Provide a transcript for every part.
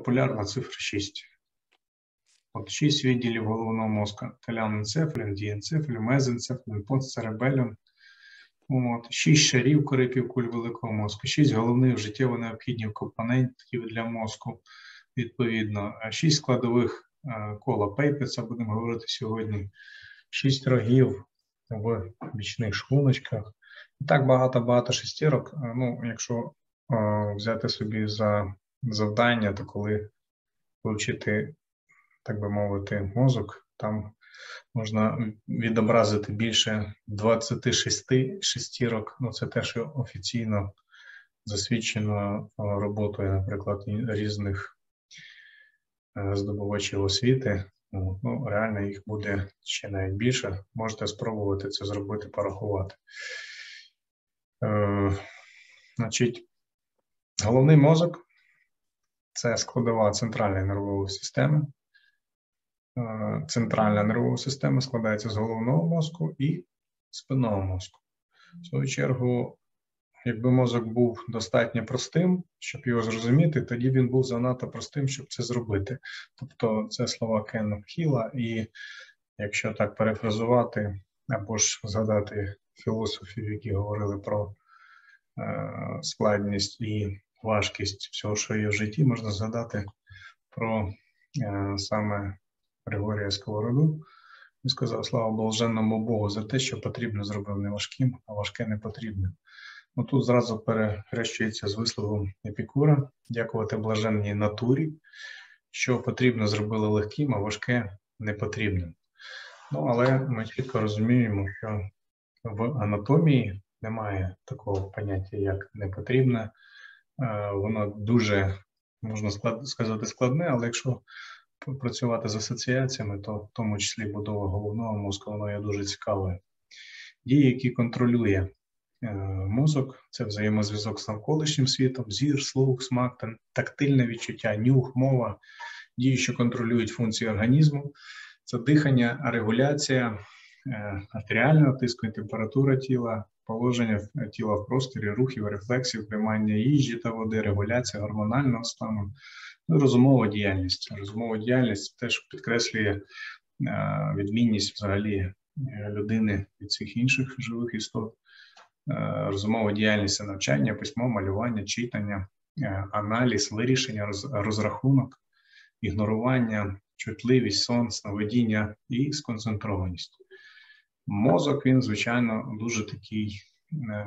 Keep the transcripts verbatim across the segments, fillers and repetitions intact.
популярна цифра шість. От шість відділів головного мозка: теляноенцефалін, дієнцефалін, мезоенцефалін, постцеребелум. От, шість шарів кори півкуль великого мозку, шість головних життєво необхідних компонентів для мозку, відповідно, шість складових е, кола Пейпеца, будемо говорити сьогодні, шість рогів в бічних шлуночках. І так багато-багато шестірок. Ну, якщо е, взяти собі за завдання, то коли вивчити, так би мовити, мозок, там можна відобразити більше двадцяти шести шестірок. Ну, це те, що офіційно засвідчено роботою, наприклад, різних здобувачів освіти. Ну, реально їх буде ще навіть більше. Можете спробувати це зробити, порахувати. Е, значить, головний мозок – це складова центральної нервової системи. Центральна нервова система складається з головного мозку і спинного мозку. В свою чергу, якби мозок був достатньо простим, щоб його зрозуміти, тоді він був занадто простим, щоб це зробити. Тобто це слова Кена Хіла, і якщо так перефразувати, або ж згадати філософів, які говорили про е, складність і важкість всього, що є в житті, можна згадати про е, саме Григорія Сковороду. Він сказав: слава блаженному Богу за те, що потрібно зробив не важким, а важке не потрібне. Ну, тут зразу перехрещується з висловом Епікура: дякувати блаженній натурі, що потрібно зробили легким, а важке не потрібне. Ну, але ми чітко розуміємо, що в анатомії немає такого поняття, як не потрібне. Воно дуже, можна сказати, складне, але якщо працювати з асоціаціями, то в тому числі будова головного мозку, воно є дуже цікавою. Дії, які контролює е, мозок, це взаємозв'язок з навколишнім світом, зір, слух, смак, тактильне відчуття, нюх, мова. Дії, що контролюють функції організму, це дихання, регуляція е, артеріального тиску, температура тіла, положення тіла в просторі, рухів, рефлексів, приймання їжі та води, регуляція гормонального стану. Ну, розумова діяльність. Розумова діяльність теж підкреслює е, відмінність взагалі людини від всіх інших живих істот. Е, розумова діяльність – це навчання, письмо, малювання, читання, е, аналіз, вирішення, роз, розрахунок, ігнорування, чутливість, сон, сновидіння і сконцентрованість. Мозок, він, звичайно, дуже такий е,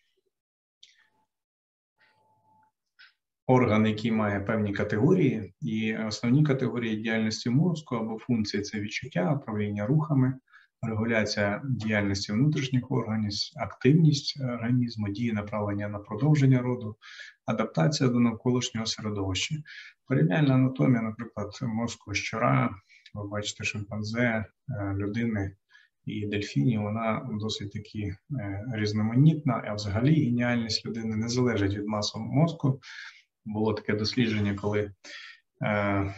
орган, який має певні категорії, і основні категорії діяльності мозку або функції – це відчуття, управління рухами, регуляція діяльності внутрішніх органів, активність організму, дії направлення на продовження роду, адаптація до навколишнього середовища. Порівняльна анатомія, наприклад, мозку щура, ви бачите, шимпанзе, людини і дельфінів, вона досить таки різноманітна, а взагалі геніальність людини не залежить від маси мозку. Було таке дослідження, коли е,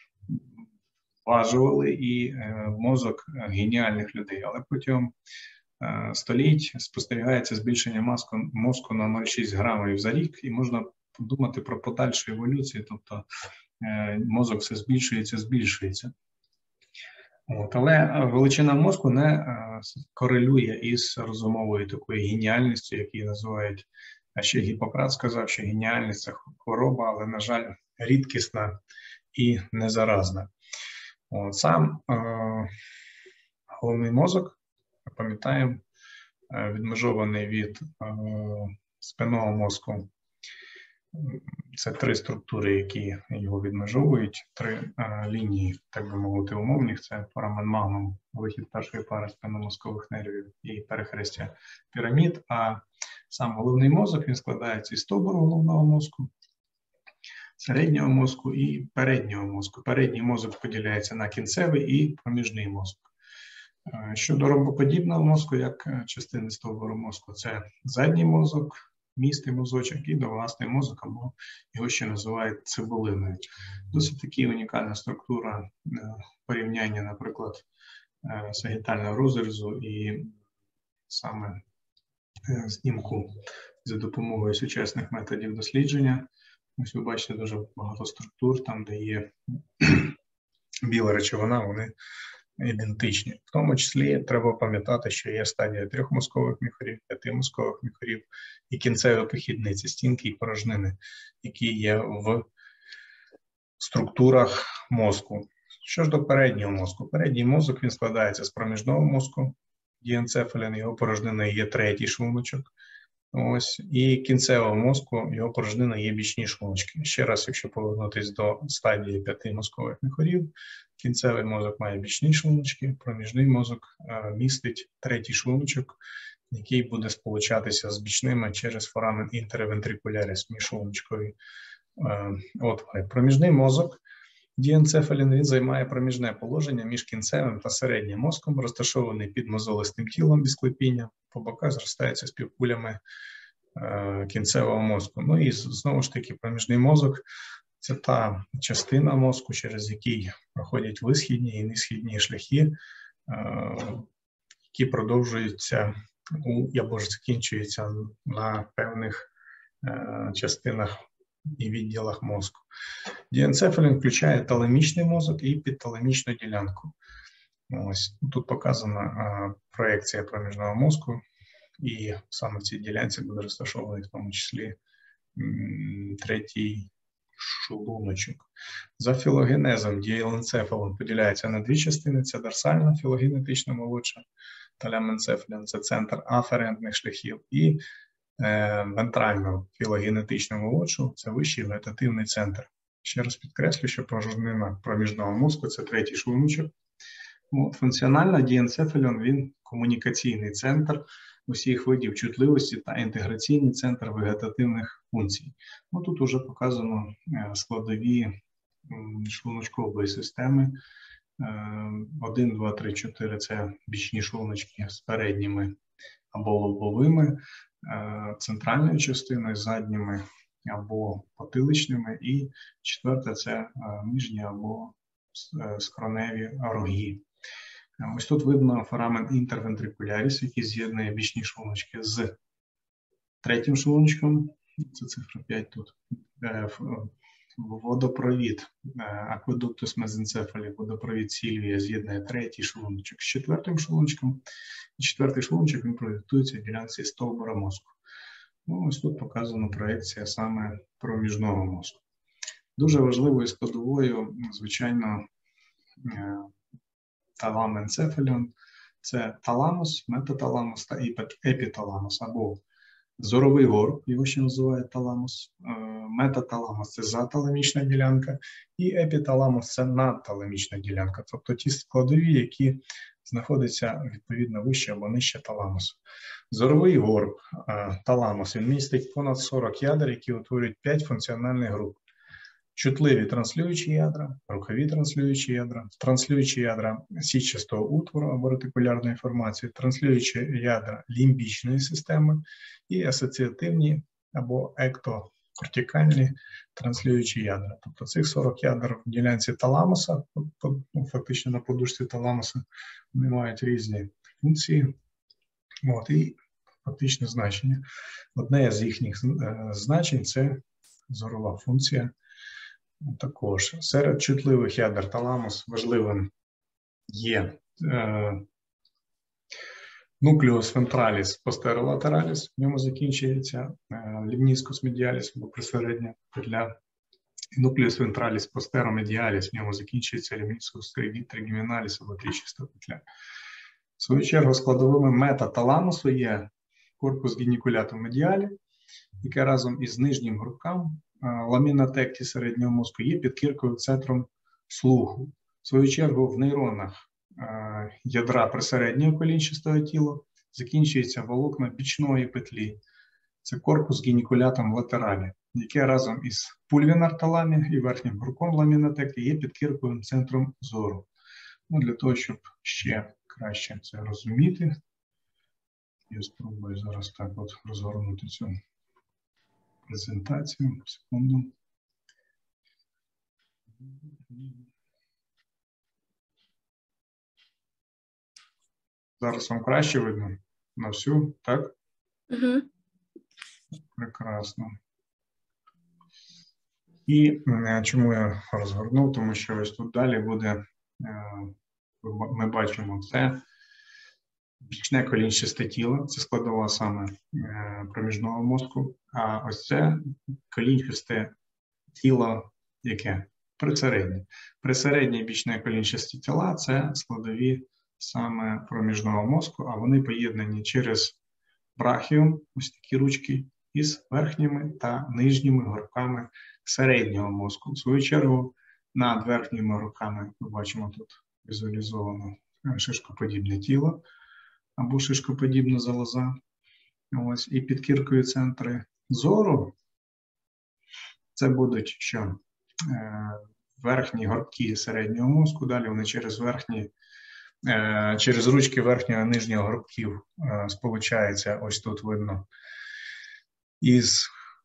важували і е, мозок геніальних людей, але протягом е, століть спостерігається збільшення маску, мозку на нуль цілих шість грамів за рік, і можна подумати про подальшу еволюцію, тобто е, мозок все збільшується, збільшується. От, але величина мозку не е, корелює із розумовою такою геніальністю, яку називають. А ще Гіппократ сказав, що геніальність – це хвороба, але, на жаль, рідкісна і незаразна. От, сам е, головний мозок, пам'ятаємо, е, відмежований від е, спинного мозку. Це три структури, які його відмежовують, три е, лінії, так би мовити, умовних. Це форамен магнум, вихід першої пари спинномозкових нервів і перехрестя пірамід. А сам головний мозок, він складається із стовбуру головного мозку, середнього мозку і переднього мозку. Передній мозок поділяється на кінцевий і проміжний мозок. Щодо ромбоподібного мозку, як частини стовбуру мозку, це задній мозок, містий мозочок і довгасний мозок, або його ще називають цибулиною. Досить таки унікальна структура порівняння, наприклад, сагітального розрізу і саме знімку за допомогою сучасних методів дослідження Ось ви бачите дуже багато структур, там, де є біла речовина, вони ідентичні. В тому числі треба пам'ятати, що є стадія трьох мозкових міхурів, п'яти мозкових міхурів і кінцеві похідниці, стінки і порожнини, які є в структурах мозку. Що ж до переднього мозку? Передній мозок, він складається з проміжного мозку, дієнцефалін, його порожнина є третій шлуночок. Ось, і кінцевого мозку, його порожнина є бічні шлуночки. Ще раз, якщо повернутися до стадії п'яти мозкових міхурів, кінцевий мозок має бічні шлуночки, проміжний мозок е, містить третій шлуночок, який буде сполучатися з бічними через форамен інтервентрикуляріс, міжшлуночкові е, отвори. Проміжний мозок, дієнцефалін, він займає проміжне положення між кінцевим та середнім мозком, розташований під мозолистим тілом без клепіння, по боках зростається співкулями е, кінцевого мозку. Ну і знову ж таки проміжний мозок – це та частина мозку, через який проходять висхідні і несхідні шляхи, е, які продовжуються у, або ж закінчуються на певних е, частинах і відділах мозку. Дієнцефалін включає таламічний мозок і підталамічну ділянку. Ось тут показана а, проекція проміжного мозку, і саме в цій ділянці буде розташований в тому числі м, третій шлуночок. За філогенезом дієнцефалін поділяється на дві частини. Це дорсальна філогенетична молодша, таляменцефалін – це центр аферентних шляхів, і е, вентральну філогенетичну молодшу – це вищий вегетативний центр. Ще раз підкреслю, що порожнина проміжного мозку – це третій шлуночок. Ну, функціонально дієнцефалін – він комунікаційний центр усіх видів чутливості та інтеграційний центр вегетативних функцій. Ну, тут вже показано складові шлуночкової системи. один, два, три, чотири – це бічні шлуночки з передніми або лобовими, центральною частиною, задніми або потиличними, і четверте – це нижні або скроневі роги. Ось тут видно форамен інтервентрикуляріс, який з'єднує бічні шлуночки з третім шлуночком, це цифра п'ять тут, водопровід, акведуктус мезенцефалі, водопровід Сільвія з'єднує третій шлуночок з четвертим шлуночком, і четвертий шлуночок він проєктується в ділянці стовбура мозку. Ну, ось тут показана проекція саме проміжного мозку. Дуже важливою складовою, звичайно, таламенцефалін – це таламус, метаталамус та епіталамус, або зоровий горб, його ще називають таламус, метаталамус – це заталамічна ділянка, і епіталамус – це надталамічна ділянка, тобто ті складові, які знаходяться відповідно вище або нижче таламусу. Зоровий горб, таламус, він містить понад сорок ядер, які утворюють п'ять функціональних груп. Чутливі транслюючі ядра, рухові транслюючі ядра, транслюючі ядра сітчастого утвору або ретикулярної формації, транслюючі ядра лімбічної системи і асоціативні або ектокортикальні транслюючі ядра. Тобто цих сорок ядер в ділянці таламуса, фактично на подушці таламуса, вони мають різні функції, от, і фактичне значення. Одне з їхніх значень – це зорова функція. Також серед чутливих ядер таламус важливим є е, нуклеус вентраліс постеролатераліс, в ньому закінчується е, лімніскус медіаліс або присередня петля, нуклеус вентраліс постеромедіаліс, в ньому закінчується лімніскус тригеміналіс або трічаста петля. В свою чергу складовими метаталамусу є корпус генікулятум медіалі, яке разом із нижнім грудком ламіна текті середнього мозку є підкірковим центром слуху. В свою чергу в нейронах ядра присереднього колінчастого тіла закінчується волокна бічної петлі. Це корпус генікулятум латералі, яке разом із пульвінар-таламі і верхнім грудком ламіна текті є підкірковим центром зору. Ну, для того, щоб ще краще це розуміти, я спробую зараз так от розгорнути цю презентацію. Секунду. Зараз вам краще видно на всю, так? Угу. Прекрасно. І чому я розгорнув? Тому що ось тут далі буде, ми бачимо, це бічне колінчасте тіло, це складова саме проміжного мозку, а ось це колінчасте тіло, яке? Присереднє. Присереднє бічне колінчасті тіла – це складові саме проміжного мозку, а вони поєднані через брахіум, ось такі ручки, із верхніми та нижніми горбками середнього мозку. В свою чергу, над верхніми горбками ми бачимо тут візуалізовано шишкоподібне тіло або шишкоподібна залоза. Ось, і під кіркою центри зору це будуть що? Е, верхні горбки середнього мозку, далі вони через верхні, е, через ручки верхнього і нижнього горбків е, сполучаються, ось тут видно, із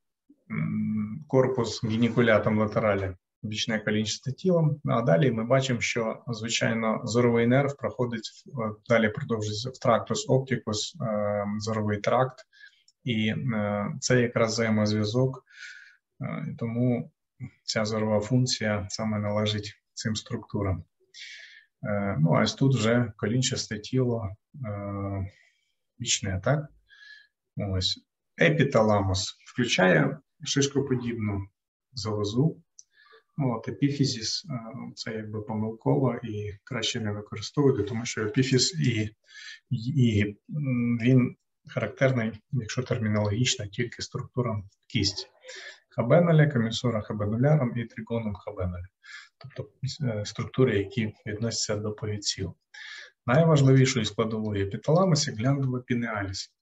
м, корпус гінікулятом латералі, бічне колінчасте тіло. А далі ми бачимо, що, звичайно, зоровий нерв проходить, далі продовжується в трактус оптикус, е, зоровий тракт, і е, це якраз взаємозв'язок, е, тому ця зорова функція саме належить цим структурам. Е, ну, а ось тут вже колінчасте тіло е, бічне, так? Ось. Епіталамус включає шишкоподібну залозу. От, епіфізіс – це якби помилково і краще не використовувати, тому що епіфіз і, і він характерний, якщо термінологічно, тільки структурам кісті. Хабенуля, комісора хабенуляром і тригоном хабенуля. Тобто структури, які відносяться до повідців. Найважливішою складовою епіталамусі – гляндула пінеаліс.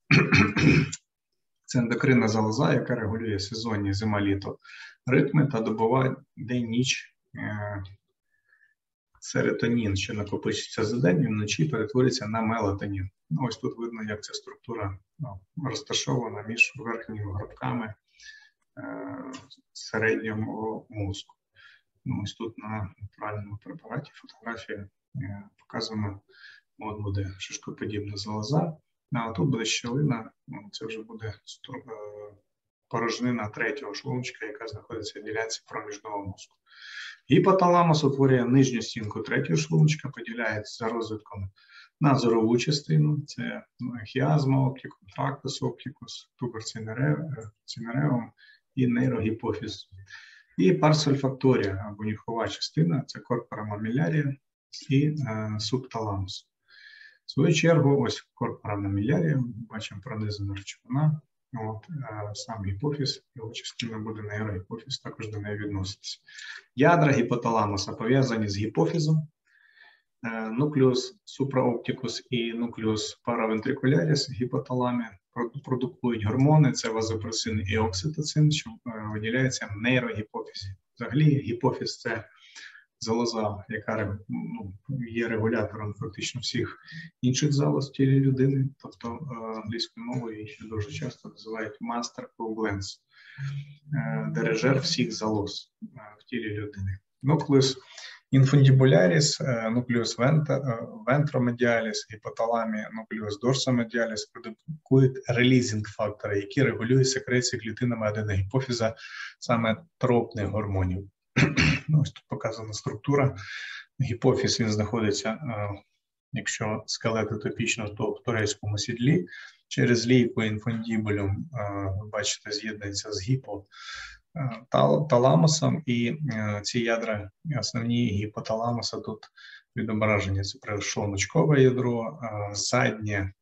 Це ендокринна залоза, яка регулює сезонні зима-літо ритми та добуває день-ніч е серотонін, що накопичиться за день і вночі перетвориться на мелатонін. Ну, ось тут видно, як ця структура ну, розташована між верхніми горбками е середнього мозку. Ну, ось тут на натуральному препараті фотографія е показана, от буде шишкоподібна залоза. А тут буде щелина, це вже буде порожнина третього шлунчика, яка знаходиться в ділянці проміжного мозку. Гіпоталамус утворює нижню стінку третього шлунчика, поділяється за розвитком на зорову частину, це хіазма оптикум, трактус оптикус, тубер цинереум і нейрогіпофіз. І парсольфакторія, або нюхова частина, це корпора мамілярія і е, субталамус. В свою чергу, ось корпора мамілярія, бачимо пронизана речовина, от, а сам гіпофіз, його частина буде нейрогіпофіз, також до неї відноситься. Ядра гіпоталамуса пов'язані з гіпофізом, нуклеус супраоптикус і нуклеус паравентрикуляріс гіпоталамі продукують гормони, це вазопресин і окситоцин, що виділяється в нейрогіпофізі. Взагалі гіпофіз – це залоза, яка ну, є регулятором фактично всіх інших залоз в тілі людини, тобто англійською мовою її ще дуже часто називають master of glands, дирижер всіх залоз в тілі людини. Нуклеус інфундібуляріс, нуклеус вентромедіаліс, гіпоталамі, нуклеус дорсомедіаліс продукують релізінг фактори, які регулюють секрецію клітинами аденогіпофіза саме тропних гормонів. Ну, ось тут показана структура. Гіпофіз, він знаходиться, якщо скелет утопічно, то в турецькому сідлі. Через лійку інфундібулюм, ви бачите, з'єднується з гіпоталамусом, і ці ядра, основні гіпоталамуса тут відображені. Це пришлуночкове ядро, заднє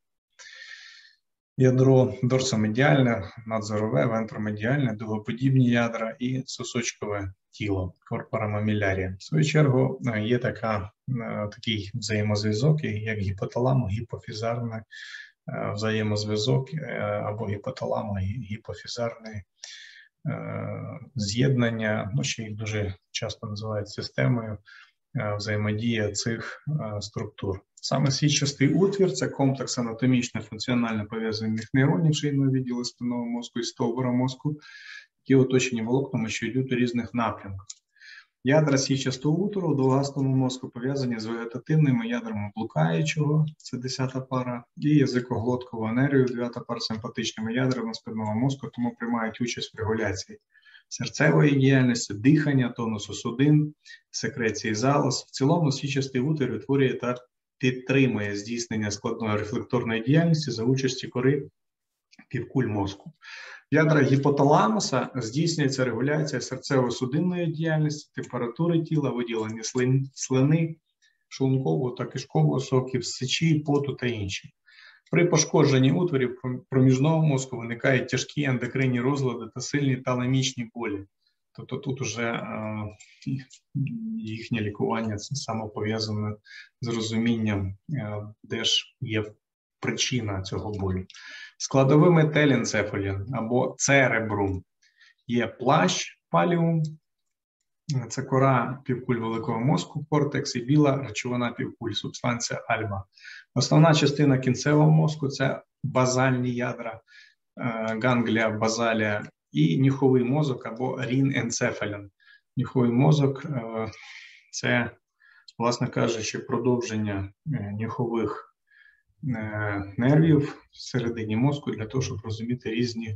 ядро дорсомедіальне, надзорове, вентромедіальне, дугоподібні ядра і сосочкове тіло, корпора мамілярія. В свою чергу є така, такий взаємозв'язок, як гіпоталамо-гіпофізарний взаємозв'язок або гіпоталамо-гіпофізарне з'єднання, ну, ще їх дуже часто називають системою, взаємодія цих структур. Саме сітчастий утвір – це комплекс анатомічно функціонально пов'язаних нейронів шийного відділу спинного мозку і стовбура мозку, які оточені волокнами, що йдуть у різних напрямках. Ядра сітчастого утвору у довгастому мозку пов'язані з вегетативними ядрами блукаючого, це десята пара, і язикоглотковою енергією, дев'ята пара, симпатичними ядрами спинного мозку, тому приймають участь в регуляції серцевої діяльності, дихання, тонусу судин, секреції залоз. В цілому січастий утвір утворює та підтримує здійснення складної рефлекторної діяльності за участі кори півкуль мозку. В ядрах гіпоталамуса здійснюється регуляція серцево-судинної діяльності, температури тіла, виділення слини, шлункового та кишкового соків, сечі, поту та інші. При пошкодженні утворів проміжного мозку виникають тяжкі ендокринні розлади та сильні таламічні болі. Тобто тут уже е, їхнє лікування це саме пов'язане з розумінням, е, де ж є причина цього болю. Складовими теленцефалін або церебрум є плащ паліум, це кора півкуль великого мозку, кортекс і біла речовина півкуль, субстанція альба. Основна частина кінцевого мозку – це базальні ядра, ганглія, базалія і нюховий мозок або ріненцефалін. Нюховий мозок – це, власне кажучи, продовження нюхових нервів всередині мозку для того, щоб розуміти різні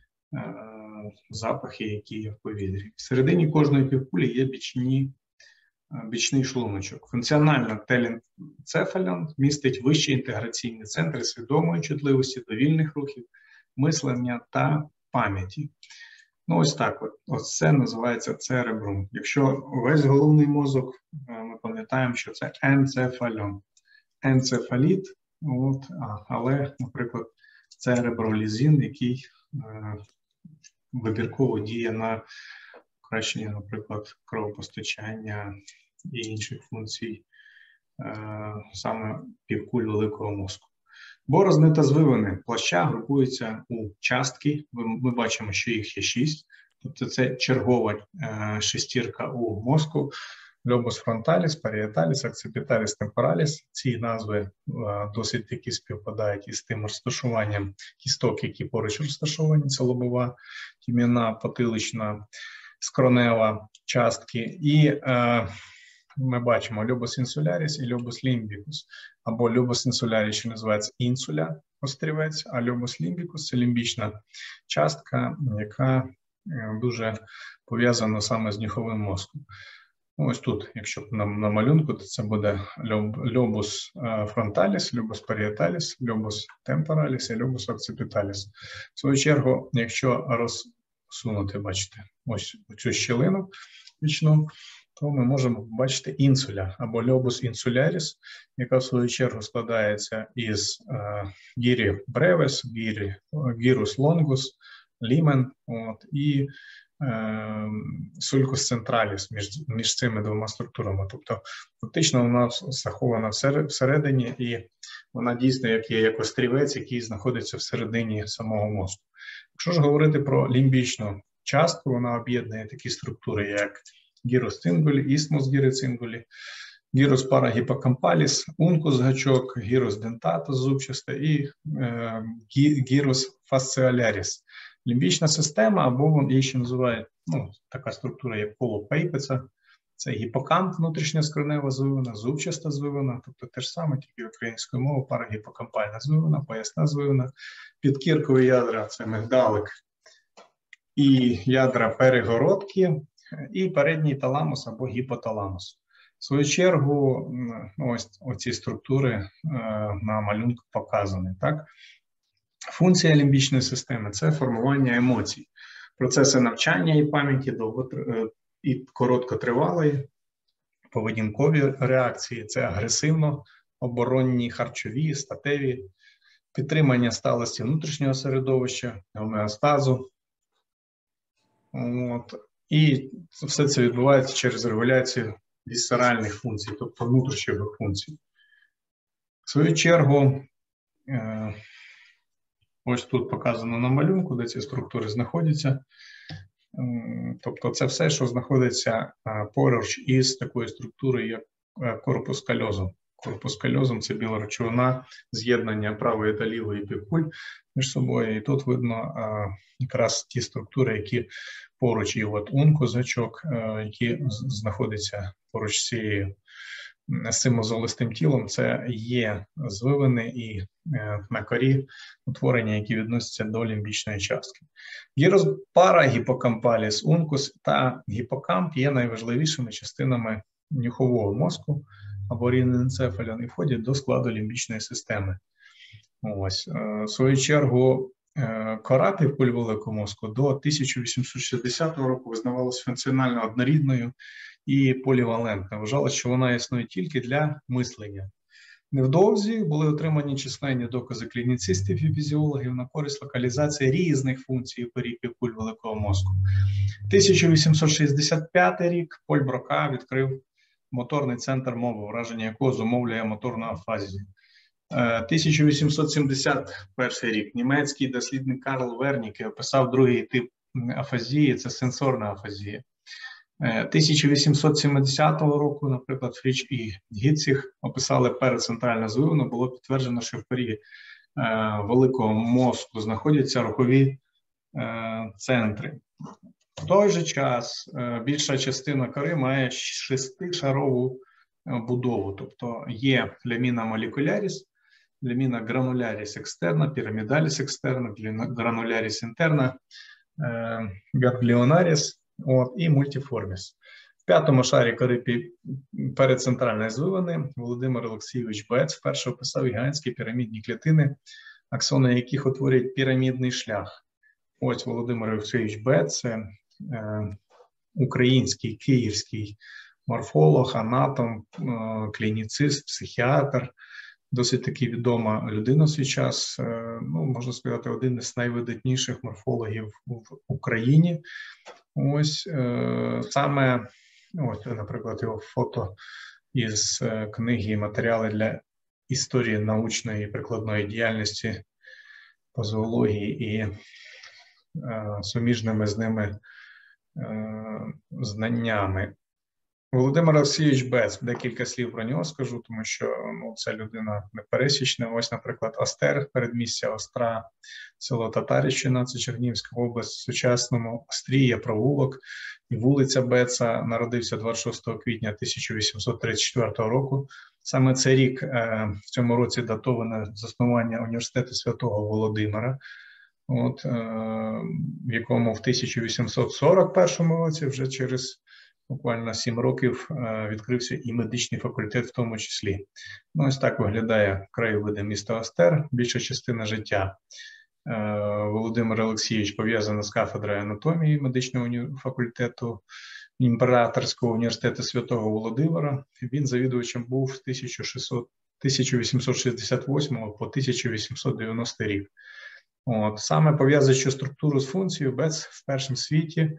запахи, які є в повітрі. Всередині кожної півкулі є бічні, бічний шлуночок. Функціонально теленцефалін містить вищі інтеграційні центри свідомої чутливості, довільних рухів, мислення та пам'яті. Ну ось так от. Ось це називається церебрум. Якщо весь головний мозок, ми пам'ятаємо, що це енцефалон, енцефаліт, от, але, наприклад, церебролізин, який е, вибірково діє на покращення, наприклад, кровопостачання і інших функцій е, саме півкуль великого мозку. Борозни та звивини плаща групуються у частки. Ми бачимо, що їх є шість. Тобто це чергова е, шестірка у мозку. Лобус фронталіс, паріеталіс, акципіталіс, темпораліс. Ці назви е, досить таки співпадають із тим розташуванням кісток, які поруч розташовані. Це лобова, тім'яна, потилична, скронева частки. І е, ми бачимо лобус інсуляріс і лобус лімбікус. Або лобус інсуляріс, що називається інсуля, острівець, а лобус лімбікус – це лімбічна частка, яка дуже пов'язана саме з нюховим мозком. Ось тут, якщо на, на малюнку, то це буде лобус фронталіс, лобус паріеталіс, лобус темпораліс і лобус окципіталіс. В свою чергу, якщо розсунути, бачите, ось цю щілину вічну, то ми можемо побачити інсуля або лобус інсуляріс, яка в свою чергу складається із е, гірі бревес, гірі, гірус лонгус, лімен от, і е, сулькус централіс між, між цими двома структурами. Тобто фактично вона захована всередині і вона дійсно як є як острівець, який знаходиться всередині самого мозку. Якщо ж говорити про лімбічну частку, вона об'єднує такі структури, як гірус цингулі, ісмус гіри цингулі, гірус парагіпокампаліс, ункус гачок, гірус дентатус зубчаста і е, гірус фасціоляріс. Лімбічна система, або її ще називають ну, така структура, як коло Пейпеца. Це гіпокамп, внутрішня скронева звивина, зубчаста звивина, тобто те ж саме, тільки українською мовою, парагіпокампальна звивина, поясна звивина, підкіркові ядра – це мигдалик і ядра перегородки, і передній таламус або гіпоталамус. В свою чергу, ось оці структури е, на малюнку показані. Так? Функція лімбічної системи – це формування емоцій. Процеси навчання і пам'яті довго і короткотривалої, поведінкові реакції – це агресивно-оборонні, харчові, статеві, підтримання сталості внутрішнього середовища, гомеостазу. От. І все це відбувається через регуляцію вісцеральних функцій, тобто внутрішніх функцій. В свою чергу, ось тут показано на малюнку, де ці структури знаходяться. Тобто це все, що знаходиться поруч із такою структурою, як корпус кальозум. Корпус кальозум – це біла речовина, з'єднання правої та лівої півкуль між собою. І тут видно якраз ті структури, які поруч, і от ункус гачок, які знаходяться поруч з цією з цим мозолистим тілом, це є звивини і на корі утворення, які відносяться до лімбічної частки. Гіроспара, гіпокампаліс, ункус та гіпокамп є найважливішими частинами нюхового мозку або ріненцефалін і входять до складу лімбічної системи. Ось, в свою чергу, кора півкуль великого мозку до тисяча вісімсот шістдесятого року визнавалася функціонально однорідною і полівалентною. Вважалося, що вона існує тільки для мислення. Невдовзі були отримані численні докази клініцистів і фізіологів на користь локалізації різних функцій корі півкуль великого мозку. тисяча вісімсот шістдесят п'ятий рік Поль Брока відкрив моторний центр мови, враження якого зумовлює моторну афазію. тисяча вісімсот сімдесят перший рік німецький дослідник Карл Верніке описав другий тип афазії – це сенсорна афазія. тисяча вісімсот сімдесятого року, наприклад, Фріч і Гітціх описали перецентральне звивину, було підтверджено, що в корі великого мозку знаходяться рухові центри. В той же час більша частина кори має шестишарову будову, тобто є ляміна молекуляріс, ляміна грануляріс екстерна, пірамідаліс екстерна, грануляріс інтерна, гангліонаріс і мультиформіс. В п'ятому шарі кори перецентральної звивини Володимир Олексійович Бец вперше описав гігантські пірамідні клітини, аксони яких утворюють пірамідний шлях. Ось Володимир Олексійович Бец – це е, український, київський морфолог, анатом, е, клініцист, психіатр, досить таки відома людина в свій час, е, ну, можна сказати, один із найвидатніших морфологів в Україні. Ось е, саме, ось, наприклад, його фото із е, книги «Матеріали для історії научної і прикладної діяльності по зоології» і е, суміжними з ними е, знаннями. Володимир Олексійович Бец, декілька слів про нього скажу, тому що ну, це людина непересічна. Ось, наприклад, Остер, передмістя Остра, село Татарівщина, це Чернігівська область, в сучасному Острі є провулок і вулиця Беца, народився двадцять шостого квітня тисяча вісімсот тридцять четвертого року. Саме цей рік, в цьому році датоване заснування університету Святого Володимира, от, в якому в тисяча вісімсот сорок першому році, вже через буквально сім років, відкрився і медичний факультет в тому числі. Ну, ось так виглядає краєвиди міста Остер. Більша частина життя Володимир Олексійович пов'язана з кафедрою анатомії медичного факультету Імператорського університету Святого Володимира. Він завідувачем був з тисяча вісімсот шістдесят восьмого по тисяча вісімсот дев'яностий рік. От. Саме пов'язуючи структуру з функцією, Бец в першому світі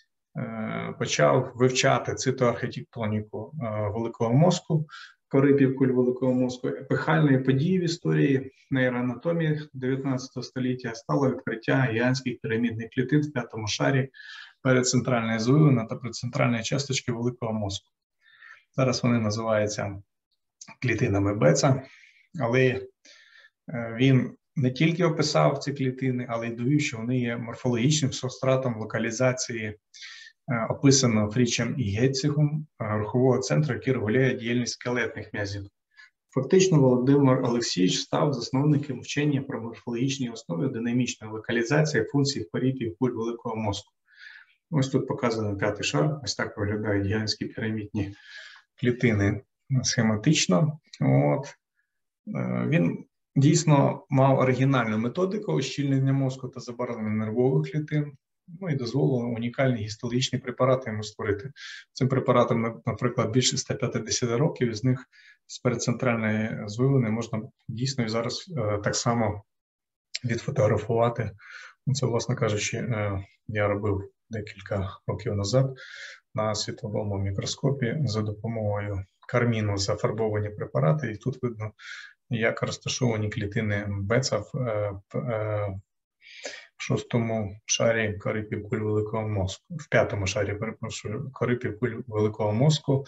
почав вивчати цитоархітектоніку великого мозку, кори півкуль великого мозку. Епохальною подією в історії нейроанатомії дев'ятнадцятого століття стало відкриття гігантських пірамідних клітин в п'ятому шарі передцентральної звивини та предцентральної часточки великого мозку. Зараз вони називаються клітинами Беца, але він не тільки описав ці клітини, але й довів, що вони є морфологічним субстратом локалізації описаного Фрічем і Гетцихом рухового центру, який регулює діяльність скелетних м'язів. Фактично, Володимир Олексійович став засновником вчення про морфологічні основи динамічної локалізації функцій корі півкуль великого мозку. Ось тут показано п'ятий шар, ось так виглядають гігантські пірамідні клітини схематично. От. Він дійсно мав оригінальну методику ущільнення мозку та забарвлення нервових клітин, ну і дозволило унікальні гістологічні препарати йому створити. Цим препаратам, наприклад, більше ста п'ятдесят років, із них з передцентральної звивини можна дійсно і зараз е, так само відфотографувати. Це, власне кажучи, е, я робив декілька років назад на світловому мікроскопі за допомогою карміну зафарбовані препарати, і тут видно, як розташовані клітини Беца в, в, в шостому шарі кори півкуль великого мозку, в п'ятому шарі, перепрошую, кори півкуль великого мозку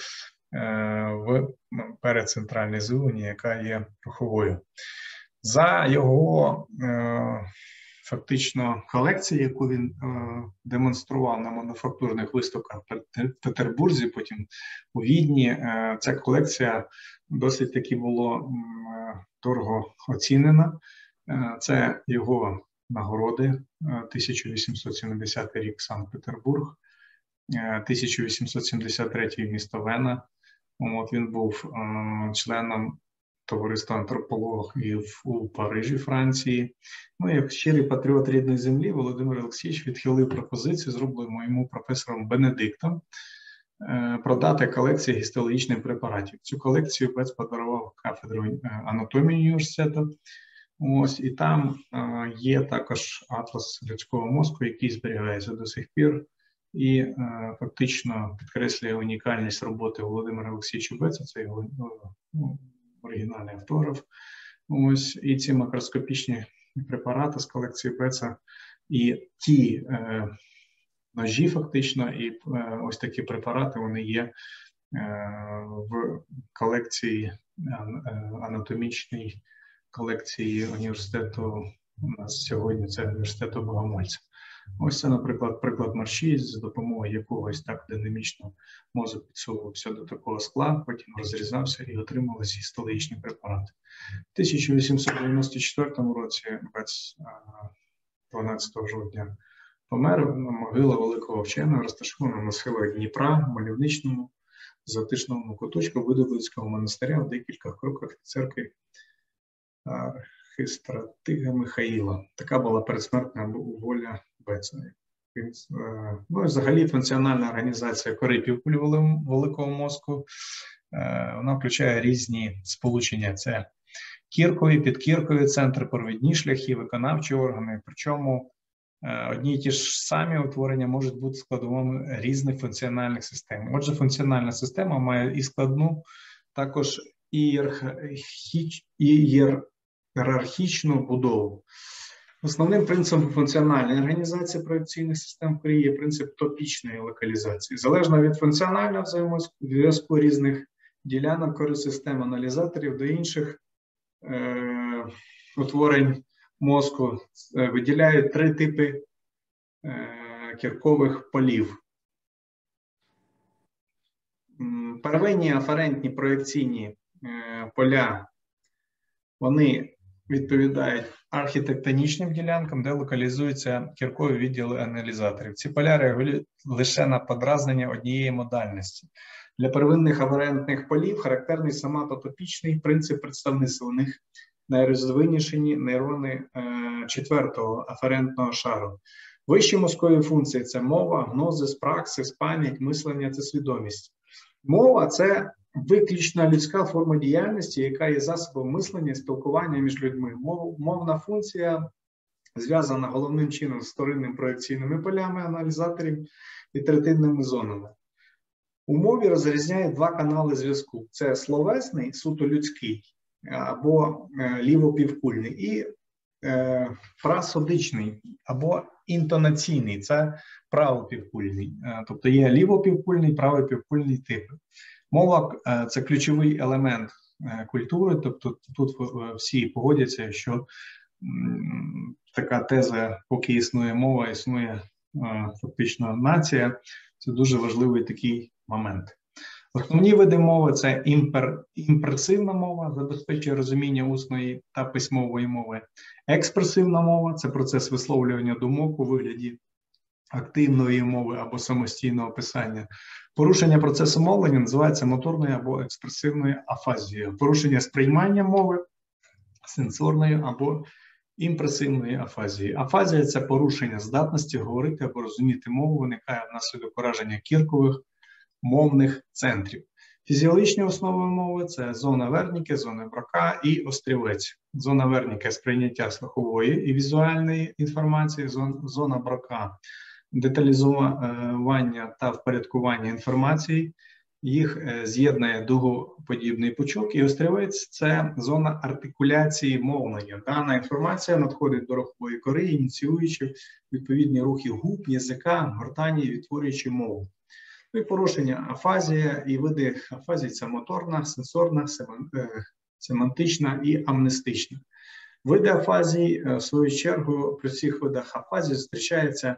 в передцентральній звивині, яка є руховою. За його фактично колекція, яку він демонстрував на мануфактурних виставках в Петербурзі, потім у Відні. Ця колекція досить таки була дорого оцінена. Це його нагороди, тисяча вісімсот сімдесятий рік Санкт-Петербург, тисяча вісімсот сімдесят третій місто Вена. От він був членом товариства антропологів у Парижі, Франції. Ну, як щирий патріот рідної землі, Володимир Олексійович відхилив пропозицію, зроблену йому професором Бенедиктом, продати колекцію гістологічних препаратів. Цю колекцію Бец подарував кафедру анатомії університету. Ось, і там е, є також атлас людського мозку, який зберігається до сих пір, і е, фактично підкреслює унікальність роботи Володимира Олексійовича Беца, це його ну, оригінальний автограф. Ось, і ці макроскопічні препарати з колекції Беца, і ті е, ножі фактично, і е, ось такі препарати, вони є е, в колекції е, анатомічній, колекції університету у нас сьогодні, це університету Богомольця. Ось це, наприклад, приклад марші, за допомогою якогось так динамічно мозок підсовувався до такого скла, потім розрізався і отрималися гістологічні препарати. В тисяча вісімсот дев'яносто четвертому році Бец дванадцятого жовтня помер. Могила великого вченого розташована на схилах Дніпра, в мальовничному затишному куточку Видовицького монастиря в декілька кроках від церкви Архистратига Михаїла. Така була передсмертна воля Беца. Ну, і взагалі функціональна організація кори півкулі великого мозку, вона включає різні сполучення. Це кіркові, підкіркові центри, провідні шляхи, виконавчі органи. Причому одні і ті ж самі утворення можуть бути складовими різних функціональних систем. Отже, функціональна система має і складну, також ієрархіч... ієрархічну будову. Основним принципом функціональної організації проекційних систем в корі є принцип топічної локалізації. Залежно від функціонального взаємозв'язку різних ділянок кори систем аналізаторів до інших е, утворень мозку е, виділяють три типи е, кіркових полів. Первинні аферентні проекційні е, поля, вони відповідають архітектонічним ділянкам, де локалізуються кіркові відділи аналізаторів. Ці поля реагують лише на подразнення однієї модальності. Для первинних аферентних полів характерний соматотопічний принцип представництва. У них найрозвинішені нейрони е, четвертого аферентного шару. Вищі мозкові функції – це мова, гнозис, праксис, пам'ять, мислення – це свідомість. Мова – це виключно людська форма діяльності, яка є засобом мислення і спілкування між людьми. Мов, мовна функція зв'язана головним чином з вторинними проекційними полями аналізаторів і третинними зонами. У мові розрізняють два канали зв'язку. Це словесний, суто людський, або е, лівопівкульний, і е, прасодичний, або інтонаційний, це правопівкульний. Е, тобто є лівопівкульний, правопівкульний типи. Мова – це ключовий елемент культури, тобто тут всі погодяться, що така теза, поки існує мова, існує фактично нація, це дуже важливий такий момент. Основні види мови – це імпер, імпресивна мова, забезпечує розуміння усної та письмової мови. Експресивна мова – це процес висловлювання думок у вигляді активної мови або самостійного писання. Порушення процесу мовлення називається моторною або експресивною афазією. Порушення сприймання мови сенсорною або імпресивною афазією. Афазія – це порушення здатності говорити або розуміти мову, виникає внаслідок ураження кіркових мовних центрів. Фізіологічні основи мови – це зона Верніке, зона Брока і острівець. Зона Верніке – сприйняття слухової і візуальної інформації, зона Брока – деталізування та впорядкування інформації, їх з'єднує дугоподібний пучок, і острівець – це зона артикуляції мовлення. Дана інформація надходить до рухової кори, ініціюючи відповідні рухи губ, язика, гортані, відтворюючи мову. Ну і порушення афазія, і види афазії – це моторна, сенсорна, семантична і амнестична. Види афазії, в свою чергу, при всіх видах афазії зустрічається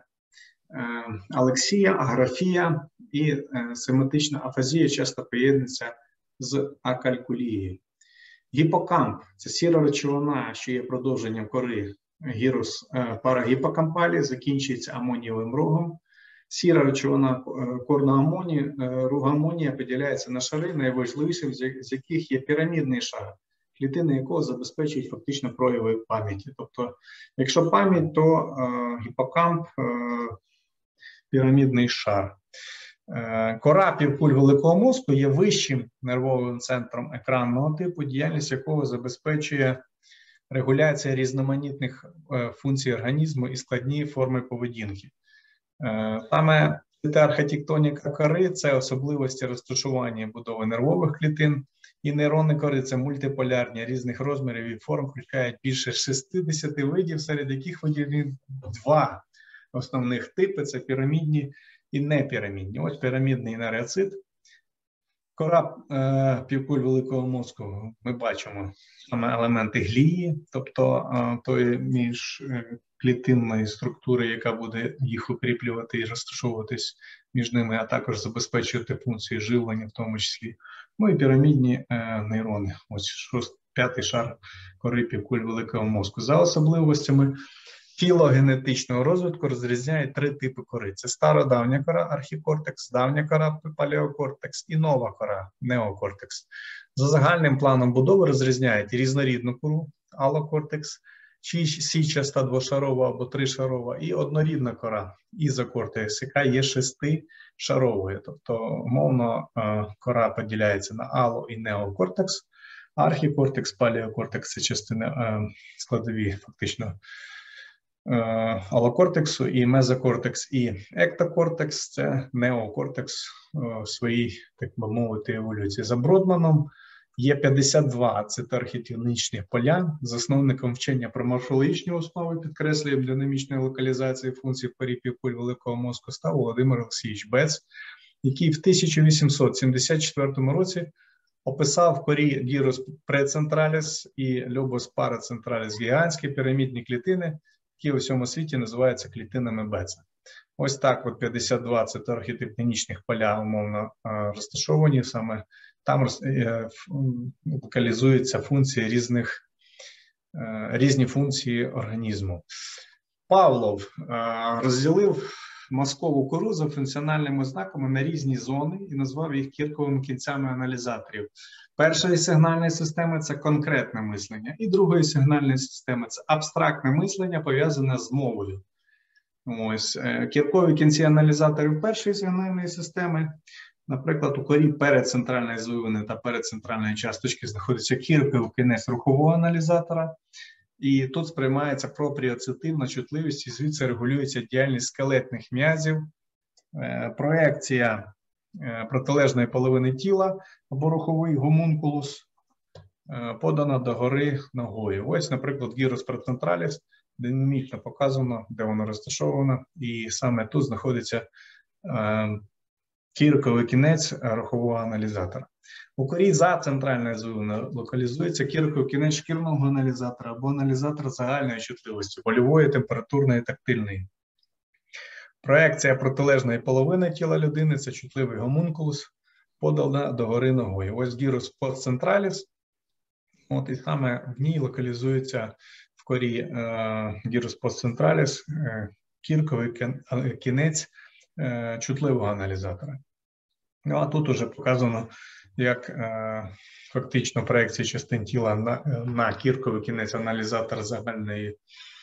алексія, аграфія і семантична афазія часто поєднується з акалькулією. Гіпокамп – це сіра речовина, що є продовженням кори гірус парагіпокампалі, закінчується амонієвим рогом. Сіра речовина корна амонії, руг амонія поділяється на шари, найважливішим з яких є пірамідний шар, клітини якого забезпечують фактично прояви пам'яті. Тобто, якщо пам'ять, то е, гіпокамп е, пірамідний шар. Е, кора півкуль великого мозку є вищим нервовим центром екранного типу, діяльність якого забезпечує регуляція різноманітних е, функцій організму і складні форми поведінки. Е, саме архітектоніка кори – це особливості розташування будови нервових клітин, і нейрони кори – це мультиполярні різних розмірів і форм, включають більше шістдесят видів, серед яких виділені два основних типи – це пірамідні і непірамідні. Ось пірамідний нейроцит. Кора е, півкуль великого мозку ми бачимо саме елементи глії, тобто е, тої міжклітинної структури, яка буде їх укріплювати і розташовуватись між ними, а також забезпечувати функції живлення в тому числі. Ну і пірамідні е, нейрони. Ось шост, п'ятий шар кори півкуль великого мозку. За особливостями філогенетичного розвитку розрізняють три типи кори. Це стародавня кора, архікортекс, давня кора, палеокортекс і нова кора, неокортекс. За загальним планом будови розрізняють різнорідну кору, алокортекс, січаста двошарова або тришарова, і однорідна кора, ізокортекс, яка є шестишаровою. Тобто, умовно, кора поділяється на ало- і неокортекс, архікортекс, палеокортекс – це частини складові, фактично, алокортексу, і мезокортекс, і ектокортекс – це неокортекс в своїй, так би мовити, еволюції. За Бродманом є п'ятдесят два цитоархітектонічних поля. Засновником вчення про морфологічні основи, підкреслює динамічної локалізації функцій в корі півкуль великого мозку, став Володимир Олексійович Бец, який в тисяча вісімсот сімдесят четвертому році описав в корі гірус прецентраліс і лобус парацентраліс гігантські пірамідні клітини, які у всьому світі називаються клітинами Беца. Ось так от п'ятдесят два цитоархітектонічних поля умовно розташовані, саме там локалізуються функції різних, різні функції організму. Павлов розділив мозкову кору за функціональними знаками на різні зони і назвав їх кірковими кінцями аналізаторів. Першої сигнальної системи – це конкретне мислення, і другої сигнальної системи – це абстрактне мислення, пов'язане з мовою. Ось, кіркові кінці аналізаторів першої сигнальної системи, наприклад, у корі передцентральної звивини та передцентральної часточки знаходиться кірковий кінець рухового аналізатора, і тут сприймається пропріоцептивна чутливість, і звідси регулюється діяльність скелетних м'язів, проекція протилежної половини тіла або руховий гомункулус подана догори ногою. Ось, наприклад, гірус прецентраліс динамічно показано, де воно розташовано, і саме тут знаходиться кірковий кінець рухового аналізатора. У корі за центральною звивиною локалізується кірковий кінець шкірного аналізатора або аналізатор загальної чутливості, больової, температурної, тактильної. Проекція протилежної половини тіла людини – це чутливий гомункулус, подана догори ногою. Ось гірус постцентраліс, от і саме в ній локалізується в корі е, гірус постцентраліс, е, кірковий кінець е, чутливого аналізатора. Ну, а тут уже показано, як е, фактично проекція частин тіла на, на кірковий кінець аналізатора загальної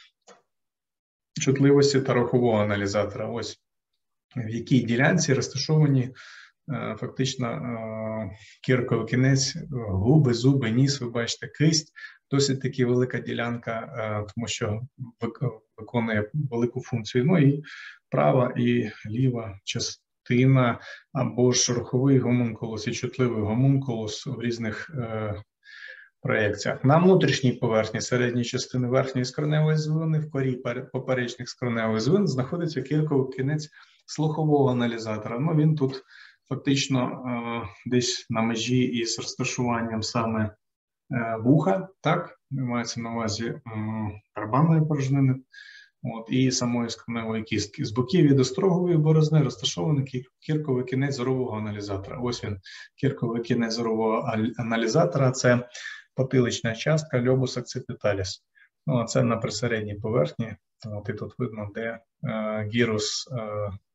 чутливості та рухового аналізатора. Ось в якій ділянці розташовані е, фактично е, кірковий кінець, губи, зуби, ніс, ви бачите, кисть. Досить таки велика ділянка, е, тому що виконує велику функцію. Ну і права і ліва частина, або ж руховий гомункулус і чутливий гомункулус в різних е, проекціях. На внутрішній поверхні середньої частини верхньої скроневої звивини в корі поперечних скроневих звивин знаходиться кірковий кінець слухового аналізатора. Ну, він тут фактично е, десь на межі із розташуванням саме вуха, так, мається на увазі барабанної порожнини, от, і самої скроневої кістки. З боків від острогової борозни розташований кірковий кінець зорового аналізатора. Ось він, кірковий кінець зорового аналізатора – це потилична частка лобус акципіталіс. Ну, а це на присередній поверхні. От, і тут видно, де е, гірус е,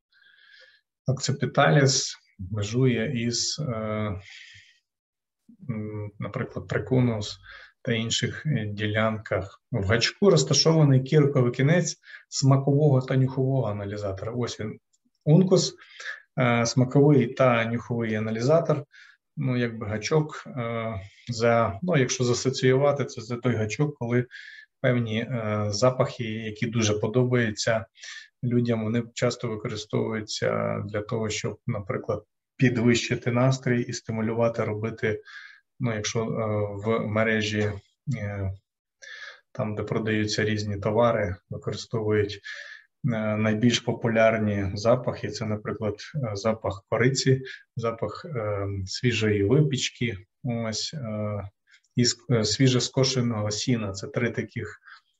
акципіталіс межує із, е, наприклад, трикунус та інших ділянках. В гачку розташований кірковий кінець смакового та нюхового аналізатора. Ось він, ункус, е, смаковий та нюховий аналізатор. Ну, якби гачок, е, за, ну, якщо засоціювати, це за той гачок, коли певні е, запахи, які дуже подобаються людям, вони часто використовуються для того, щоб, наприклад, підвищити настрій і стимулювати робити, ну, якщо е, в мережі, е, там, де продаються різні товари, використовують е, найбільш популярні запахи. Це, наприклад, запах кориці, запах е, свіжої випічки, ось, е, і свіже скошеного сіна. Це три таких,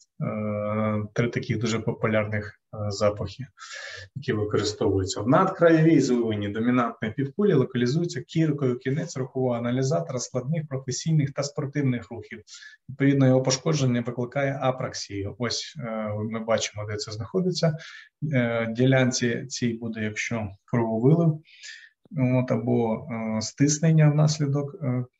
три таких дуже популярних запахи, які використовуються. В надкраєвій звивині домінантної півкулі локалізується кірковий кінець рухового аналізатора складних професійних та спортивних рухів. Відповідно, його пошкодження викликає апраксію. Ось ми бачимо, де це знаходиться. Ділянці цій буде, якщо крововилив, от, або стиснення внаслідок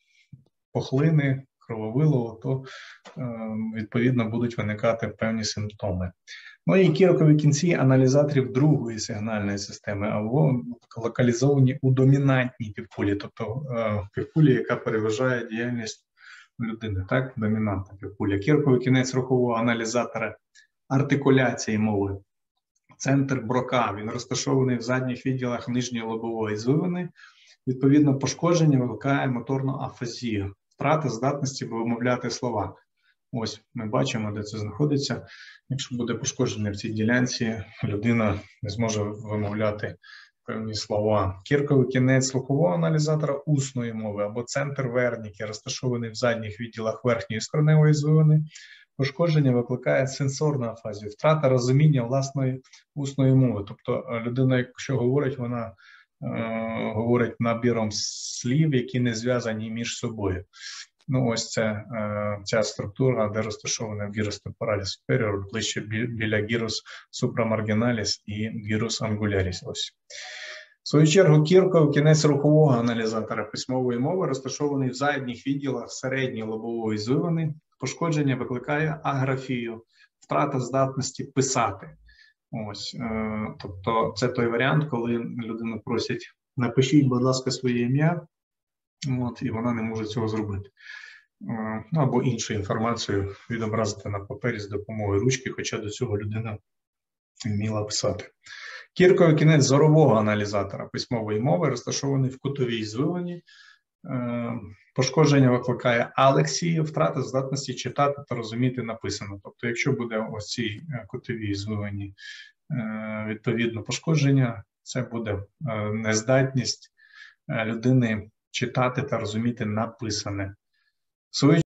пухлини, крововилову, то відповідно будуть виникати певні симптоми. Ну і кіркові кінці аналізаторів другої сигнальної системи, або локалізовані у домінантній півкулі, тобто півкулі, яка переважає діяльність людини, так, домінантна півкуля. Кірковий кінець рухового аналізатора артикуляції мови. Центр Брока, він розташований в задніх відділах нижньої лобової звивини. Відповідно, пошкодження викликає моторну афазію, втрата здатності вимовляти слова. Ось ми бачимо, де це знаходиться. Якщо буде пошкодження в цій ділянці, людина не зможе вимовляти певні слова. Кірковий кінець слухового аналізатора усної мови або центр Верніки, розташований в задніх відділах верхньої скроневої звивини. Пошкодження викликає сенсорну афазію, втрата розуміння власної усної мови. Тобто людина, якщо говорить, вона е, говорить набіром слів, які не зв'язані між собою. Ну, ось це, е, ця структура, де розташована гірус темпораліс superior, ближче бі, біля гірус supramarginalis і гірус angularis. Ось. В свою чергу, кірковий кінець рухового аналізатора письмової мови розташований в задніх відділах середньої лобової звивини. Пошкодження викликає аграфію, втрата здатності писати. Ось, е, тобто це той варіант, коли людину просять, напишіть, будь ласка, своє ім'я, от, і вона не може цього зробити. Е, або іншу інформацію відобразити на папері з допомогою ручки, хоча до цього людина вміла писати. Кірковий кінець зорового аналізатора письмової мови розташований в кутовій звивині. Пошкодження викликає алексію, втрата здатності читати та розуміти написано. Тобто, якщо буде ось цій кутовій звивині відповідно пошкодження, це буде нездатність людини читати та розуміти написане.